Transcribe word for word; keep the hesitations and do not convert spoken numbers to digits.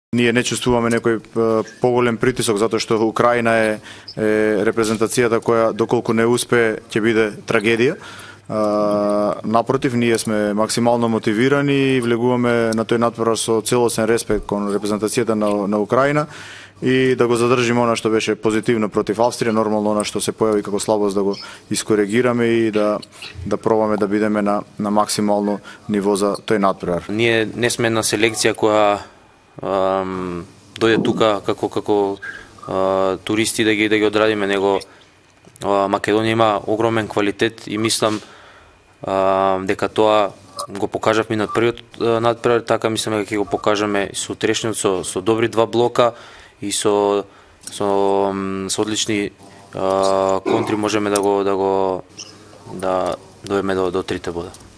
Ние не чувствуваме некој поголем притисок затоа што Украина е, е репрезентацијата која доколку не успее ќе биде трагедија. А, напротив, ние сме максимално мотивирани и влегуваме на тој надпревар со целосен респект кон репрезентацијата на, на Украина и да го задржиме она што беше позитивно против Австрија, нормално она што се појави како слабост да го искоригираме и да да пробаме да бидеме на на максимално ниво за тој надпревар. Ние не сме една селекција која Um, дојде тука како како uh, туристи да ги да ги одрадиме, него uh, Македонија има огромен квалитет и мислам uh, дека тоа го покажавме на првиот uh, надпревар, така мислиме дека ќе го покажеме со утрешниот со со добри два блока и со со, со одлични uh, контри можеме да го да го да дојдеме до до трите бода.